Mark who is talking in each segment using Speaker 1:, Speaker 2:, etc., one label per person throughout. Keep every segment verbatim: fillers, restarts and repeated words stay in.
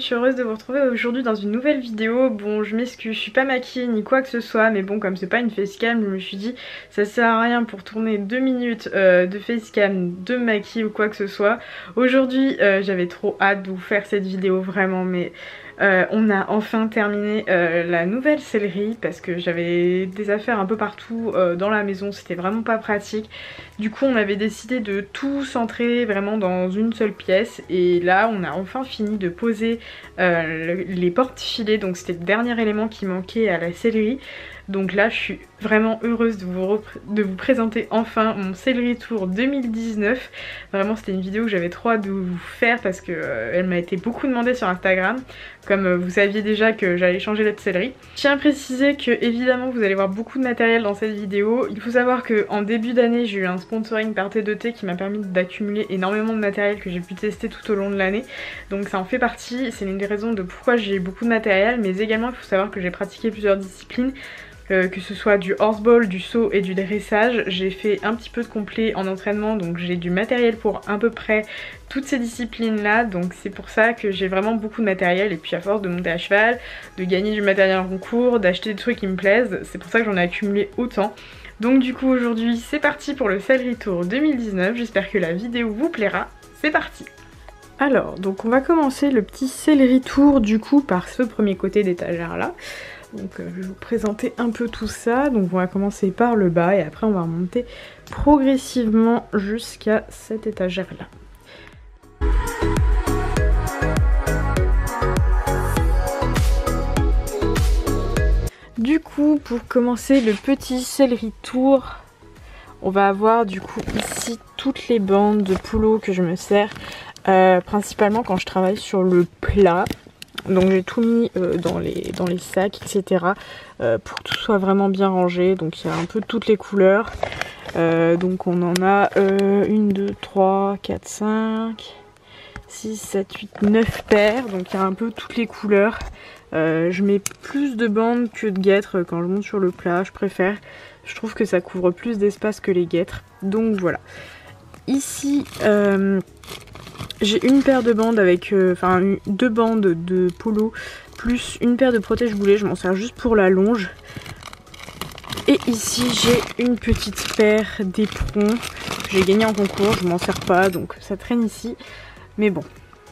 Speaker 1: suis heureuse de vous retrouver aujourd'hui dans une nouvelle vidéo. Bon, je m'excuse, je suis pas maquillée ni quoi que ce soit, mais bon, comme c'est pas une facecam, je me suis dit ça sert à rien pour tourner deux minutes euh, de facecam, de maquille ou quoi que ce soit. Aujourd'hui, euh, j'avais trop hâte de vous faire cette vidéo, vraiment, mais euh, on a enfin terminé euh, la nouvelle sellerie parce que j'avais des affaires un peu partout euh, dans la maison, c'était vraiment pas pratique. Du coup, on avait décidé de tout centrer vraiment dans une seule pièce et là, on a enfin fini de poser euh, le, les porte-filets, donc c'était le dernier élément qui manquait à la sellerie. Donc là je suis vraiment heureuse de vous, de vous présenter enfin mon Sellerie Tour deux mille dix-neuf. Vraiment c'était une vidéo que j'avais trop hâte de vous faire parce que euh, elle m'a été beaucoup demandée sur Instagram. Comme euh, vous saviez déjà que j'allais changer la sellerie. Je tiens à préciser que évidemment vous allez voir beaucoup de matériel dans cette vidéo. Il faut savoir qu'en début d'année j'ai eu un sponsoring par T deux T qui m'a permis d'accumuler énormément de matériel que j'ai pu tester tout au long de l'année. Donc ça en fait partie, c'est l'une des raisons de pourquoi j'ai beaucoup de matériel, mais également il faut savoir que j'ai pratiqué plusieurs disciplines. Euh, que ce soit du horseball, du saut et du dressage. J'ai fait un petit peu de complet en entraînement, donc j'ai du matériel pour à peu près toutes ces disciplines là, donc c'est pour ça que j'ai vraiment beaucoup de matériel. Et puis à force de monter à cheval, de gagner du matériel en concours, d'acheter des trucs qui me plaisent, c'est pour ça que j'en ai accumulé autant. Donc du coup aujourd'hui c'est parti pour le Sellerie Tour deux mille dix-neuf, j'espère que la vidéo vous plaira, c'est parti. Alors donc on va commencer le petit Sellerie Tour du coup par ce premier côté d'étagère là. Donc euh, je vais vous présenter un peu tout ça. Donc on va commencer par le bas et après on va remonter progressivement jusqu'à cette étagère là. Du coup pour commencer le petit Sellerie Tour, on va avoir du coup ici toutes les bandes de polo que je me sers euh, principalement quand je travaille sur le plat. Donc j'ai tout mis euh, dans, les, dans les sacs, et cetera. Euh, pour que tout soit vraiment bien rangé. Donc il y a un peu toutes les couleurs. Euh, donc on en a euh, une, deux, trois, quatre, cinq, six, sept, huit, neuf paires. Donc il y a un peu toutes les couleurs. Euh, je mets plus de bandes que de guêtres quand je monte sur le plat, je préfère. Je trouve que ça couvre plus d'espace que les guêtres. Donc voilà. Ici... Euh, j'ai une paire de bandes avec, euh, enfin deux bandes de polo plus une paire de protège-boulets, je m'en sers juste pour la longe. Et ici j'ai une petite paire d'éperons que j'ai gagné en concours, je m'en sers pas donc ça traîne ici, mais bon.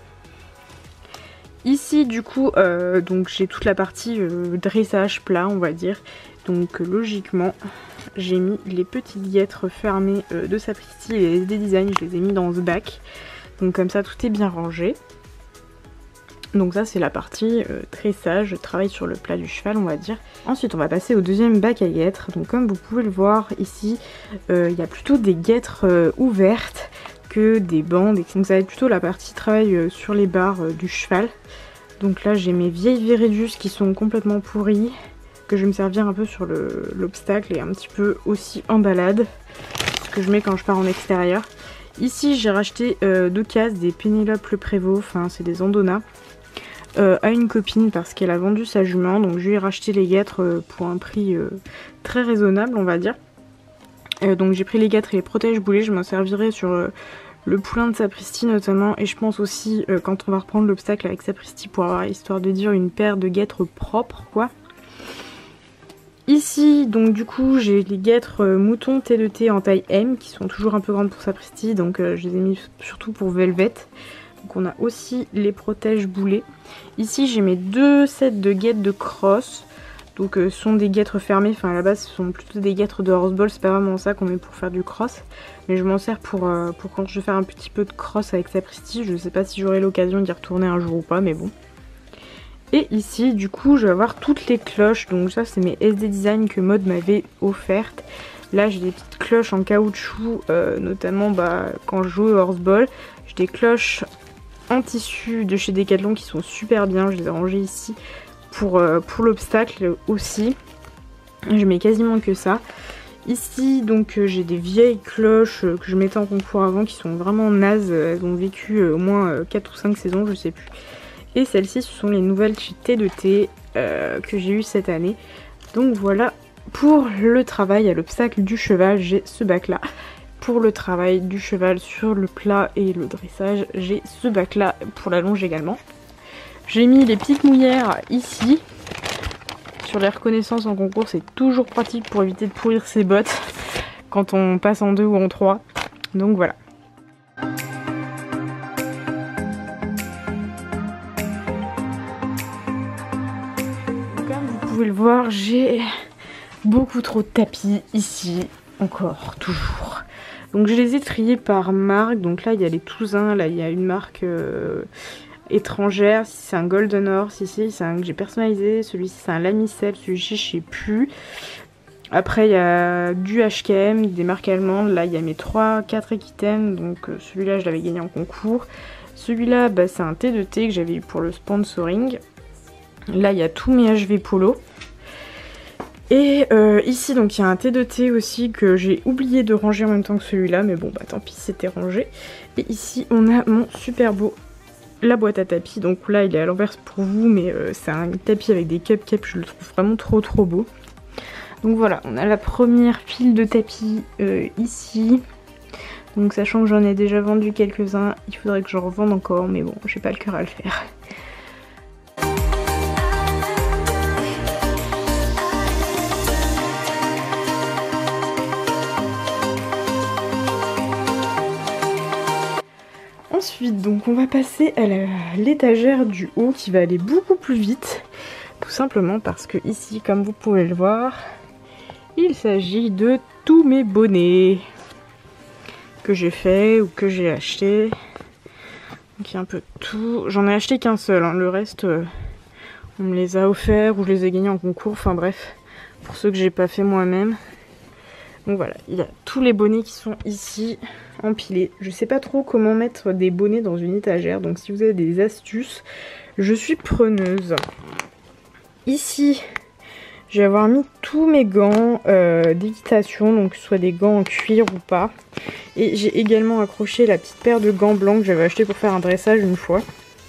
Speaker 1: Ici du coup euh, donc j'ai toute la partie euh, dressage plat on va dire, donc euh, logiquement j'ai mis les petites guêtres fermées euh, de Sapristi et les S D Design, je les ai mis dans ce bac. Donc comme ça tout est bien rangé. Donc ça c'est la partie euh, tressage, travail sur le plat du cheval on va dire. Ensuite on va passer au deuxième bac à guêtres. Donc comme vous pouvez le voir ici, euh, il y a plutôt des guêtres euh, ouvertes que des bandes. Donc ça va être plutôt la partie travail euh, sur les barres euh, du cheval. Donc là j'ai mes vieilles Viridus qui sont complètement pourries, que je vais me servir un peu sur l'obstacle et un petit peu aussi en balade. Ce que je mets quand je pars en extérieur. Ici j'ai racheté euh, deux cases des Pénélope Le Prévost, enfin c'est des Andona, euh, à une copine parce qu'elle a vendu sa jument, donc je lui ai racheté les guêtres euh, pour un prix euh, très raisonnable on va dire. Euh, donc j'ai pris les guêtres et les protège-boulets, je m'en servirai sur euh, le poulain de Sapristi notamment, et je pense aussi euh, quand on va reprendre l'obstacle avec Sapristi pour avoir histoire de dire une paire de guêtres propres quoi. Ici donc du coup j'ai les guêtres euh, moutons T deux T en taille M qui sont toujours un peu grandes pour Sapristi, donc euh, je les ai mis surtout pour Velvet. Donc on a aussi les protège boulets. Ici j'ai mes deux sets de guêtres de cross, donc euh, ce sont des guêtres fermées, enfin à la base ce sont plutôt des guêtres de horseball, c'est pas vraiment ça qu'on met pour faire du cross. Mais je m'en sers pour, euh, pour quand je fais un petit peu de cross avec Sapristi, je sais pas si j'aurai l'occasion d'y retourner un jour ou pas mais bon. Et ici du coup je vais avoir toutes les cloches, donc ça c'est mes S D Design que Maud m'avait offertes. Là j'ai des petites cloches en caoutchouc, euh, notamment bah, quand je joue au horseball. J'ai des cloches en tissu de chez Decathlon qui sont super bien, je les ai rangées ici pour, euh, pour l'obstacle aussi. Je mets quasiment que ça. Ici donc euh, j'ai des vieilles cloches euh, que je mettais en concours avant qui sont vraiment nazes, elles ont vécu euh, au moins euh, quatre ou cinq saisons, je sais plus. Et celles-ci ce sont les nouvelles chez T deux T euh, que j'ai eues cette année. Donc voilà pour le travail à l'obstacle du cheval, j'ai ce bac là. Pour le travail du cheval sur le plat et le dressage, j'ai ce bac là pour la longe également. J'ai mis les petites mouillères ici. Sur les reconnaissances en concours, c'est toujours pratique pour éviter de pourrir ses bottes quand on passe en deux ou en trois. Donc voilà. Comme vous pouvez le voir, j'ai beaucoup trop de tapis ici, encore, toujours. Donc je les ai triés par marque. Donc là il y a les Toussaint, là il y a une marque euh, étrangère. Si c'est un Golden Horse, ici c'est un que j'ai personnalisé. Celui-ci c'est un Lamisel, celui-ci je sais plus. Après il y a du H K M, des marques allemandes. Là il y a mes trois quatre Equitaine. Donc euh, celui-là je l'avais gagné en concours. Celui-là bah, c'est un T deux T que j'avais eu pour le sponsoring. Là il y a tous mes H V Polo. Et euh, ici donc il y a un T deux T aussi que j'ai oublié de ranger en même temps que celui-là, mais bon bah tant pis, c'était rangé. Et ici on a mon super beau la boîte à tapis. Donc là il est à l'envers pour vous, mais euh, c'est un tapis avec des cupcakes, je le trouve vraiment trop trop beau. Donc voilà, on a la première file de tapis euh, ici. Donc sachant que j'en ai déjà vendu quelques-uns, il faudrait que j'en revende encore, mais bon j'ai pas le cœur à le faire. Ensuite, donc on va passer à l'étagère du haut qui va aller beaucoup plus vite. Tout simplement parce que ici, comme vous pouvez le voir, il s'agit de tous mes bonnets que j'ai fait ou que j'ai acheté. Donc il y a un peu de tout. J'en ai acheté qu'un seul, hein. Le reste, euh, on me les a offerts ou je les ai gagnés en concours. Enfin bref, pour ceux que j'ai pas fait moi-même. Donc voilà, il y a tous les bonnets qui sont ici empilés. Je sais pas trop comment mettre des bonnets dans une étagère, donc si vous avez des astuces, je suis preneuse. Ici, je vais avoir mis tous mes gants euh, d'équitation, donc que ce soit des gants en cuir ou pas. Et j'ai également accroché la petite paire de gants blancs que j'avais acheté pour faire un dressage une fois.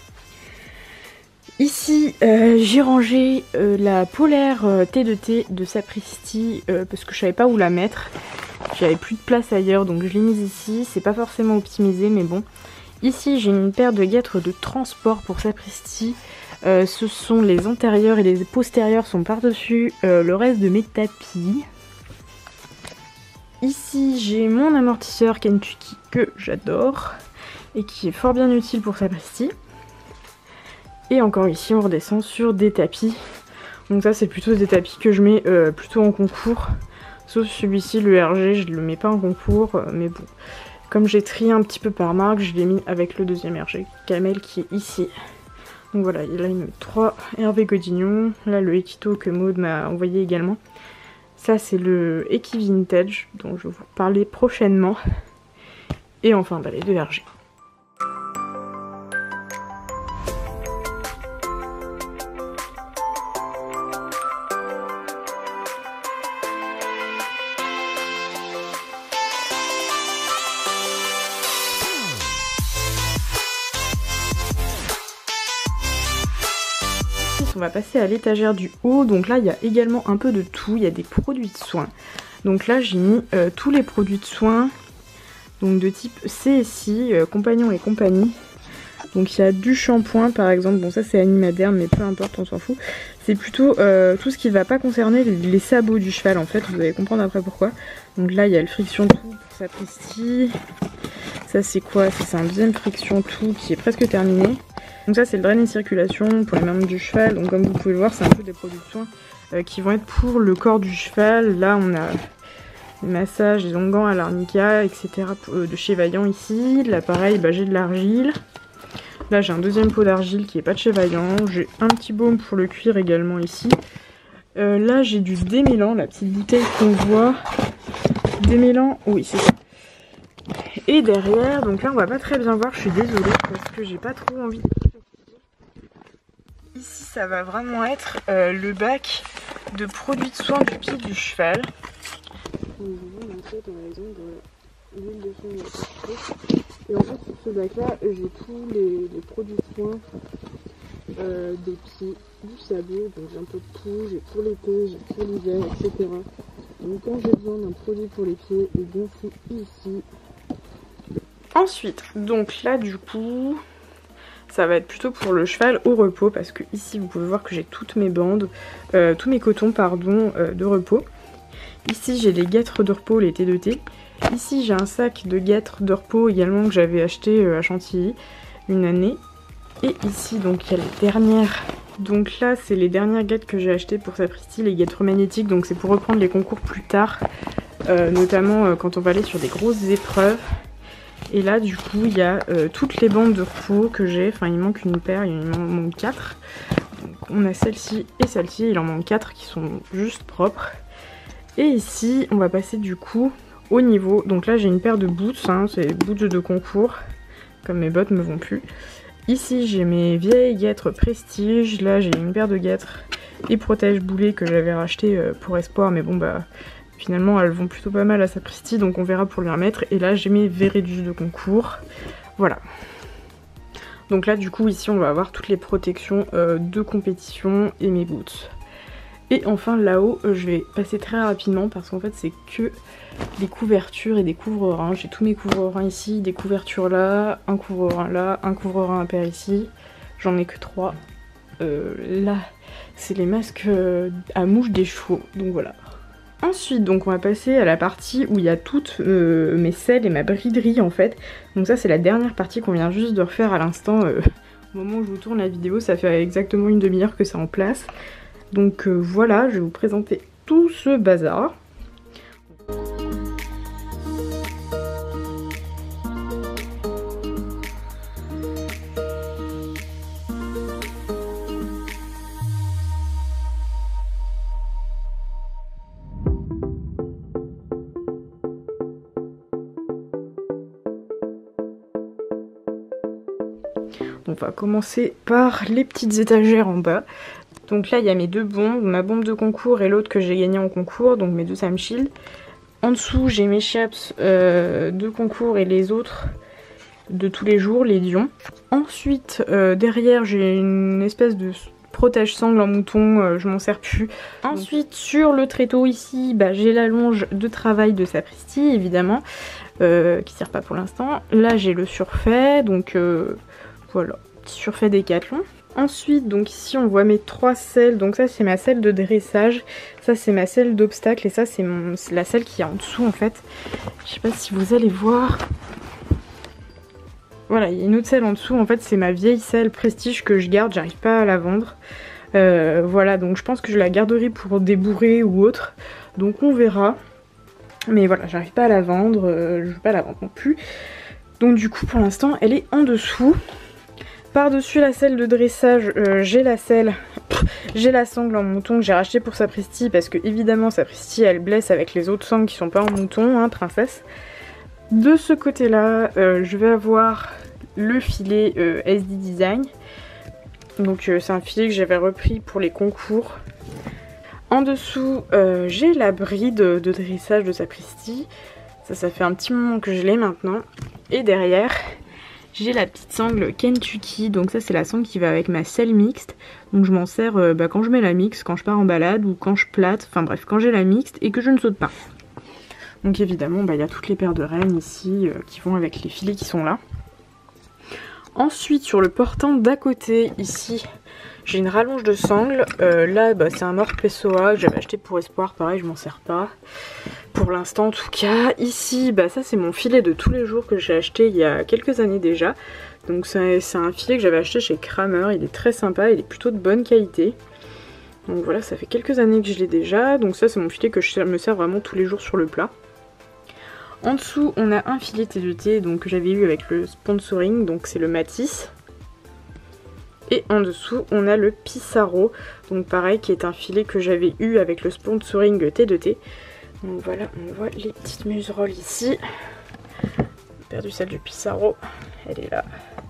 Speaker 1: Ici, euh, j'ai rangé euh, la polaire euh, T deux T de Sapristi euh, parce que je savais pas où la mettre. J'avais plus de place ailleurs, donc je l'ai mise ici. C'est pas forcément optimisé, mais bon. Ici, j'ai une paire de guêtres de transport pour Sapristi. Euh, ce sont les antérieurs et les postérieurs sont par-dessus euh, le reste de mes tapis. Ici, j'ai mon amortisseur Kentucky que j'adore et qui est fort bien utile pour Sapristi. Et encore ici, on redescend sur des tapis. Donc ça, c'est plutôt des tapis que je mets euh, plutôt en concours. Sauf celui-ci, le R G, je le mets pas en concours. Euh, mais bon, comme j'ai trié un petit peu par marque, je l'ai mis avec le deuxième R G, Camel, qui est ici. Donc voilà, il a une trois Hervé Godignon. Là, le Equito que Maud m'a envoyé également. Ça, c'est le Equi Vintage, dont je vais vous parler prochainement. Et enfin, bah, les deux R G. On va passer à l'étagère du haut. Donc là il y a également un peu de tout. Il y a des produits de soins. Donc là j'ai mis euh, tous les produits de soins, donc de type C S I, euh, Compagnon et compagnie. Donc il y a du shampoing par exemple. Bon ça c'est Animaderm, mais peu importe, on s'en fout. C'est plutôt euh, tout ce qui ne va pas concerner les, les sabots du cheval en fait. Vous allez comprendre après pourquoi. Donc là il y a le friction tout pour Sapristi. Ça c'est quoi? C'est un deuxième friction tout qui est presque terminé. Donc ça c'est le drain et circulation pour les membres du cheval. Donc comme vous pouvez le voir, c'est un peu des produits de soins euh, qui vont être pour le corps du cheval. Là on a les massages, les onguents à l'arnica, et cetera euh, de chez Vaillant ici. Là pareil, bah, j'ai de l'argile. Là j'ai un deuxième pot d'argile qui est pas de chez Vaillant. J'ai un petit baume pour le cuir également ici. Euh, là j'ai du démêlant, la petite bouteille qu'on voit. Démêlant, oui c'est ça. Et derrière, donc là on va pas très bien voir, je suis désolée parce que j'ai pas trop envie de... Ici ça va vraiment être euh, le bac de produits de soins du pied du cheval. Donc, je vais vous montrer par exemple l'huile de soin. Et en fait sur ce bac là j'ai tous les, les produits de soins euh, des pieds, du sabot, donc j'ai un peu de tout, j'ai pour l'été, j'ai pour l'hiver, et cetera. Donc quand j'ai besoin d'un produit pour les pieds, et bien c'est ici. Ensuite, donc là du coup, ça va être plutôt pour le cheval au repos, parce que ici vous pouvez voir que j'ai toutes mes bandes, euh, tous mes cotons pardon, euh, de repos. Ici j'ai les guêtres de repos, les T deux T. Ici j'ai un sac de guêtres de repos également que j'avais acheté à Chantilly une année. Et ici donc il y a les dernières, donc là c'est les dernières guêtres que j'ai achetées pour Sapristi, les guêtres magnétiques, donc c'est pour reprendre les concours plus tard, euh, notamment euh, quand on va aller sur des grosses épreuves. Et là du coup il y a euh, toutes les bandes de repos que j'ai, enfin il manque une paire, il m'en manque quatre. Donc on a celle-ci et celle-ci, il en manque quatre qui sont juste propres. Et ici on va passer du coup au niveau, donc là j'ai une paire de boots, hein, c'est boots de concours, comme mes bottes me vont plus. Ici j'ai mes vieilles guêtres prestige, là j'ai une paire de guêtres et protège boulet que j'avais racheté pour Espoir, mais bon bah finalement elles vont plutôt pas mal à Sapristi, donc on verra pour lui remettre. Et là j'ai mes Vérédus de concours, voilà. Donc là du coup ici on va avoir toutes les protections euh, de compétition et mes boots. Et enfin là-haut euh, je vais passer très rapidement parce qu'en fait c'est que des couvertures et des couvre-reins. J'ai tous mes couvre-reins ici, des couvertures là, un couvre-rein là, un couvre-rein à paire ici. J'en ai que trois. Euh, là c'est les masques euh, à mouche des chevaux, donc voilà. Ensuite donc on va passer à la partie où il y a toutes euh, mes selles et ma briderie en fait. Donc ça c'est la dernière partie qu'on vient juste de refaire à l'instant. Euh, au moment où je vous tourne la vidéo, ça fait exactement une demi-heure que c'est en place. Donc euh, voilà, je vais vous présenter tout ce bazar. On va commencer par les petites étagères en bas. Donc là il y a mes deux bombes, ma bombe de concours et l'autre que j'ai gagné en concours, donc mes deux Sam Shield. En dessous j'ai mes chaps euh, de concours et les autres de tous les jours, les Dion. Ensuite euh, derrière j'ai une espèce de protège-sangle en mouton, euh, je m'en sers plus. Ensuite sur le tréteau ici, bah, j'ai la longe de travail de Sapristi évidemment, euh, qui sert pas pour l'instant. Là j'ai le surfait, donc euh, voilà, petit surfait Décathlon. Ensuite, donc ici on voit mes trois selles, donc ça c'est ma selle de dressage, ça c'est ma selle d'obstacle et ça c'est la selle qui est en dessous en fait. Je sais pas si vous allez voir. Voilà, il y a une autre selle en dessous, en fait c'est ma vieille selle prestige que je garde, j'arrive pas à la vendre. Euh, voilà, donc je pense que je la garderai pour débourrer ou autre, donc on verra. Mais voilà, j'arrive pas à la vendre, euh, je veux pas la vendre non plus. Donc du coup pour l'instant elle est en dessous. Par-dessus la selle de dressage, euh, j'ai la selle, j'ai la sangle en mouton que j'ai racheté pour Sapristi parce que évidemment Sapristi elle blesse avec les autres sangles qui sont pas en mouton, hein, princesse. De ce côté-là, euh, je vais avoir le filet euh, S D Design. Donc euh, c'est un filet que j'avais repris pour les concours. En dessous, euh, j'ai la bride de dressage de Sapristi. Ça, ça fait un petit moment que je l'ai maintenant. Et derrière, j'ai la petite sangle Kentucky, donc ça c'est la sangle qui va avec ma selle mixte. Donc je m'en sers euh, bah, quand je mets la mixte, quand je pars en balade ou quand je plate, enfin bref, quand j'ai la mixte et que je ne saute pas. Donc évidemment, bah, y a toutes les paires de rennes ici euh, qui vont avec les filets qui sont là. Ensuite sur le portant d'à côté, ici, j'ai une rallonge de sangle. Euh, là bah, c'est un Mort Pessoa que j'avais acheté pour Espoir, pareil je m'en sers pas. Pour l'instant en tout cas. Ici, bah ça c'est mon filet de tous les jours que j'ai acheté il y a quelques années déjà. Donc c'est un filet que j'avais acheté chez Kramer, il est très sympa, il est plutôt de bonne qualité. Donc voilà, ça fait quelques années que je l'ai déjà. Donc ça c'est mon filet que je me sers vraiment tous les jours sur le plat. En dessous on a un filet T deux T donc, que j'avais eu avec le sponsoring, donc c'est le Matisse. Et en dessous on a le Pissarro, donc pareil qui est un filet que j'avais eu avec le sponsoring T deux T. Donc voilà, on voit les petites museroles ici. J'ai perdu celle du Pissarro, elle est là.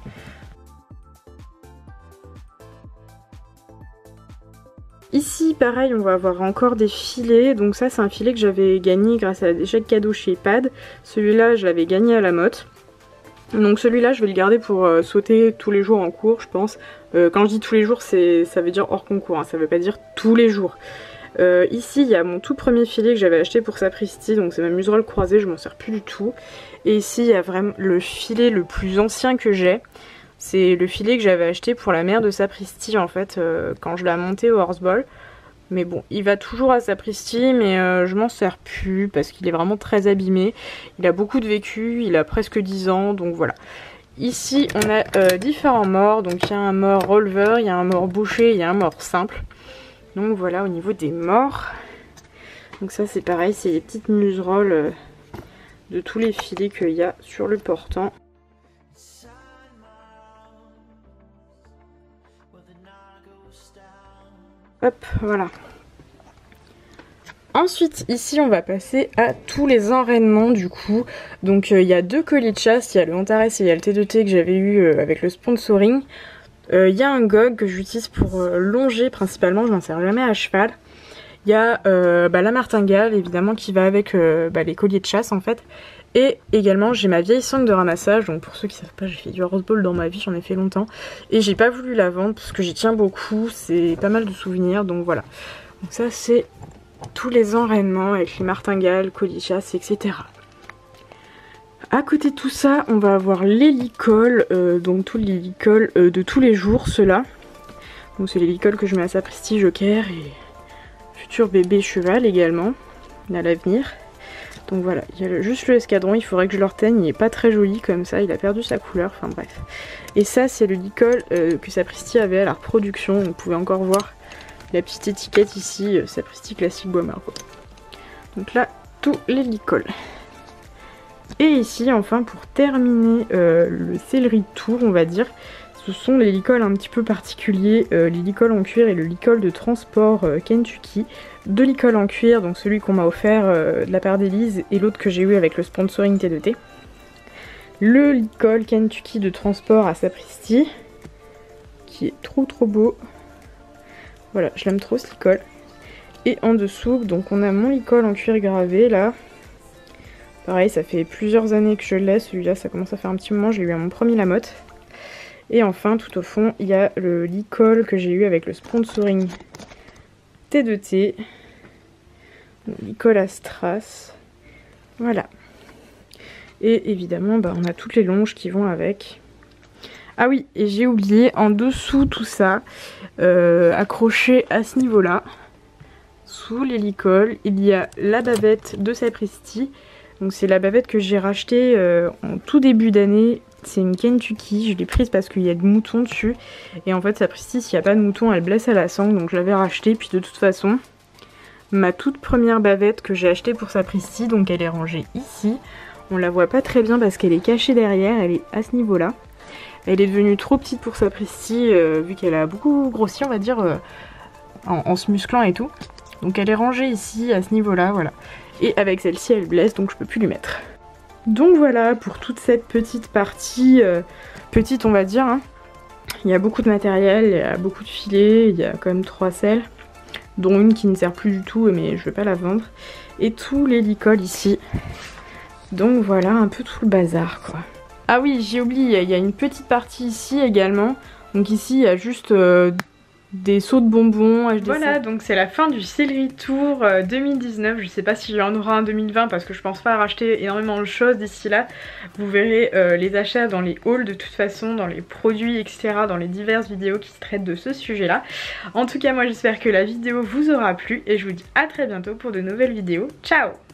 Speaker 1: Ici pareil on va avoir encore des filets, donc ça c'est un filet que j'avais gagné grâce à des chèques cadeaux chez Pad. Celui-là je l'avais gagné à la motte. Donc celui-là je vais le garder pour euh, sauter tous les jours en cours je pense. Euh, quand je dis tous les jours c'est ça veut dire hors concours, hein, ça veut pas dire tous les jours. Euh, ici il y a mon tout premier filet que j'avais acheté pour Sapristi, donc c'est ma muserolle croisée, je m'en sers plus du tout. Et ici il y a vraiment le filet le plus ancien que j'ai. C'est le filet que j'avais acheté pour la mère de Sapristi en fait euh, quand je l'ai monté au Horseball. Mais bon, il va toujours à Sapristi, mais euh, je m'en sers plus parce qu'il est vraiment très abîmé. Il a beaucoup de vécu, il a presque dix ans, donc voilà. Ici, on a euh, différents morts. Donc il y a un mort releveur, il y a un mort bouché, il y a un mort simple. Donc voilà au niveau des morts. Donc ça c'est pareil, c'est les petites muserolles euh, de tous les filets qu'il y a sur le portant. Hop, voilà. Ensuite, ici, on va passer à tous les enraînements du coup. Donc, il euh, y a deux colis de chasse. Il y a le Antares et il y a le T deux T que j'avais eu euh, avec le sponsoring. Il euh, y a un gog que j'utilise pour euh, longer principalement. Je m'en sers jamais à cheval. Il y a euh, bah, la martingale, évidemment, qui va avec euh, bah, les colliers de chasse en fait. Et également j'ai ma vieille sangle de ramassage, donc pour ceux qui savent pas j'ai fait du horseball dans ma vie, j'en ai fait longtemps. Et j'ai pas voulu la vendre parce que j'y tiens beaucoup, c'est pas mal de souvenirs, donc voilà. Donc ça c'est tous les enraînements avec les martingales, colliers de chasse, et cetera. À côté de tout ça, on va avoir les licoles, euh, donc tous les licoles euh, de tous les jours, ceux-là. Donc c'est les licoles que je mets à Sapristi, Joker et futur bébé cheval également, à l'avenir. Donc voilà, il y a le, juste le escadron, il faudrait que je le reteigne, il est pas très joli comme ça, il a perdu sa couleur, enfin bref. Et ça c'est le licol euh, que Sapristi avait à la reproduction, vous pouvez encore voir la petite étiquette ici, euh, Sapristi classique bois margot. Donc là, tous les licols. Et ici, enfin pour terminer euh, le céleri tour, on va dire, ce sont les licols un petit peu particuliers, euh, les licols en cuir et le licol de transport euh, Kentucky. Deux licols en cuir, donc celui qu'on m'a offert euh, de la part d'Elise et l'autre que j'ai eu avec le sponsoring T deux T. Le licol Kentucky de transport à Sapristi, qui est trop trop beau. Voilà, je l'aime trop ce licol. Et en dessous, donc on a mon licol en cuir gravé là. Pareil, ça fait plusieurs années que je l'ai, celui-là ça commence à faire un petit moment, je l'ai eu à mon premier Lamotte. Et enfin, tout au fond, il y a le licol que j'ai eu avec le sponsoring T deux T. Licol à strass. Voilà. Et évidemment, bah, on a toutes les longes qui vont avec. Ah oui, et j'ai oublié, en dessous tout ça, euh, accroché à ce niveau-là, sous les licoles, il y a la bavette de Sapristi. Donc c'est la bavette que j'ai rachetée euh, en tout début d'année. C'est une Kentucky, je l'ai prise parce qu'il y a de moutons dessus. Et en fait Sapristi, s'il n'y a pas de moutons, elle blesse à la sangle. Donc je l'avais rachetée, puis de toute façon, ma toute première bavette que j'ai achetée pour Sapristi, donc elle est rangée ici. On la voit pas très bien parce qu'elle est cachée derrière, elle est à ce niveau-là. Elle est devenue trop petite pour Sapristi, euh, vu qu'elle a beaucoup grossi, on va dire, euh, en, en se musclant et tout. Donc elle est rangée ici, à ce niveau-là, voilà. Et avec celle-ci, elle blesse, donc je peux plus lui mettre. Donc voilà pour toute cette petite partie, euh, petite on va dire. Hein. Il y a beaucoup de matériel, il y a beaucoup de filets, il y a quand même trois selles, dont une qui ne sert plus du tout, mais je vais pas la vendre. Et tous les licols ici. Donc voilà un peu tout le bazar quoi. Ah oui, j'ai oublié, il y a une petite partie ici également. Donc ici il y a juste euh, des seaux de bonbons. H D C. Voilà, donc c'est la fin du Céleri Tour euh, deux mille dix-neuf. Je sais pas s'il y en aura un deux mille vingt parce que je pense pas racheter énormément de choses d'ici là. Vous verrez euh, les achats dans les hauls de toute façon, dans les produits, et cetera. Dans les diverses vidéos qui traitent de ce sujet là. En tout cas, moi j'espère que la vidéo vous aura plu et je vous dis à très bientôt pour de nouvelles vidéos. Ciao!